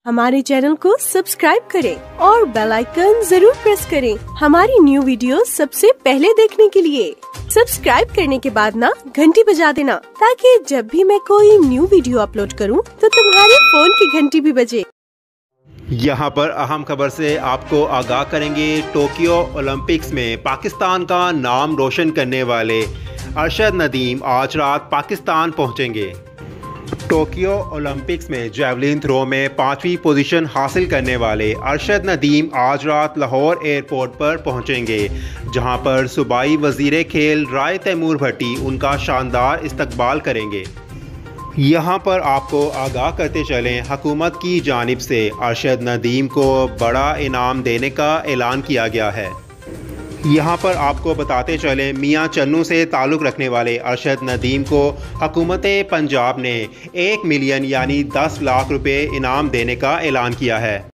हमारे चैनल को सब्सक्राइब करें और बेल आइकन जरूर प्रेस करें हमारी न्यू वीडियो सबसे पहले देखने के लिए। सब्सक्राइब करने के बाद ना घंटी बजा देना, ताकि जब भी मैं कोई न्यू वीडियो अपलोड करूं तो तुम्हारे फोन की घंटी भी बजे। यहाँ पर अहम खबर से आपको आगाह करेंगे। टोक्यो ओलंपिक्स में पाकिस्तान का नाम रोशन करने वाले अरशद नदीम आज रात पाकिस्तान पहुँचेंगे। टोक्यो ओलंपिक्स में जैवलिन थ्रो में 5वीं पोजीशन हासिल करने वाले अरशद नदीम आज रात लाहौर एयरपोर्ट पर पहुंचेंगे, जहां पर सूबाई वज़ीर खेल राय तैमूर भट्टी उनका शानदार इस्तकबाल करेंगे। यहां पर आपको आगाह करते चलें, हुकूमत की जानिब से अरशद नदीम को बड़ा इनाम देने का ऐलान किया गया है। यहाँ पर आपको बताते चलें, मियाँ चन्नू से ताल्लुक़ रखने वाले अरशद नदीम को हुकूमत पंजाब ने 1 मिलियन यानी 10 लाख रुपए इनाम देने का ऐलान किया है।